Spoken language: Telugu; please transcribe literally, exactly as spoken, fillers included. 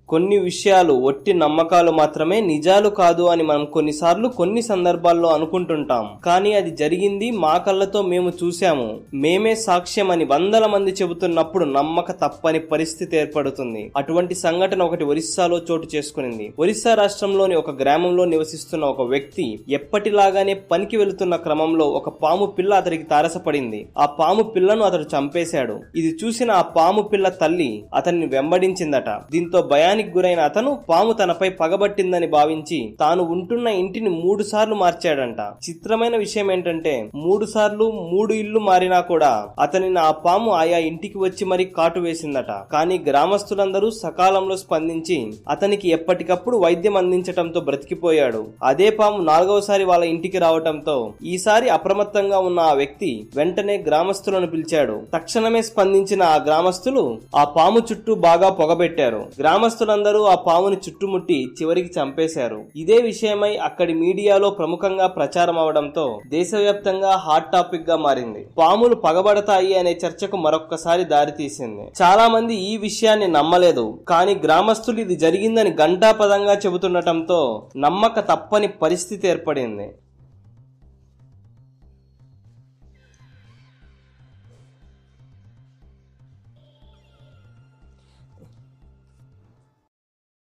కొన్ని విషయాలు ఒట్టి నమ్మకాలు మాత్రమే, నిజాలు కాదు అని మనం కొన్నిసార్లు కొన్ని సందర్భాల్లో అనుకుంటుంటాం. కానీ అది జరిగింది, మా కళ్ళతో మేము చూశాము, మేమే సాక్ష్యం అని వందల మంది చెబుతున్నప్పుడు నమ్మక తప్పని పరిస్థితి ఏర్పడుతుంది. అటువంటి సంఘటన ఒకటి ఒరిస్సాలో చోటు చేసుకునింది. ఒరిస్సా రాష్ట్రంలోని ఒక గ్రామంలో నివసిస్తున్న ఒక వ్యక్తి ఎప్పటిలాగానే పనికి వెళుతున్న క్రమంలో ఒక పాము పిల్ల అతడికి తారసపడింది. ఆ పాము పిల్లను అతడు చంపేశాడు. ఇది చూసిన ఆ పాము పిల్ల తల్లి అతన్ని వెంబడించిందట. దీంతో భయానికి గురైన అతను పాము తనపై పగబట్టిందని భావించి తాను ఉంటున్న ఇంటిని మూడు సార్లు మార్చాడంట. చిత్రమైన విషయం ఏంటంటే మూడు సార్లు మూడు ఇళ్లు మారినా కూడా అతనిని ఆ పాము ఆయా ఇంటికి వచ్చి మరీ కాటు వేసిందట. కానీ గ్రామస్తులందరూ సకాలంలో స్పందించి అతనికి ఎప్పటికప్పుడు వైద్యం అందించటంతో బ్రతికిపోయాడు. అదే పాము నాలుగవసారి వాళ్ళ ఇంటికి రావటంతో ఈసారి అప్రమత్తంగా ఉన్న ఆ వ్యక్తి వెంటనే గ్రామస్తులను పిలిచాడు. తక్షణమే స్పందించిన ఆ గ్రామస్తులు ఆ పాము చుట్టూ బాగా పొగబెట్టారు. గ్రామస్తులందరూ ఆ పాముని చుట్టుముట్టి చివరికి చంపేశారు. ఇదే విషయమై అక్కడి మీడియాలో ప్రముఖంగా ప్రచారం అవడంతో దేశవ్యాప్తంగా హాట్ టాపిక్ గా మారింది. పాములు పగబడతాయి అనే చర్చకు మరొక్కసారి దారితీసింది. చాలా మంది ఈ విషయాన్ని నమ్మలేదు. కానీ గ్రామస్తులు ఇది జరిగిందని ఘంటాపదంగా చెబుతుండటంతో నమ్మక తప్పని పరిస్థితి ఏర్పడింది.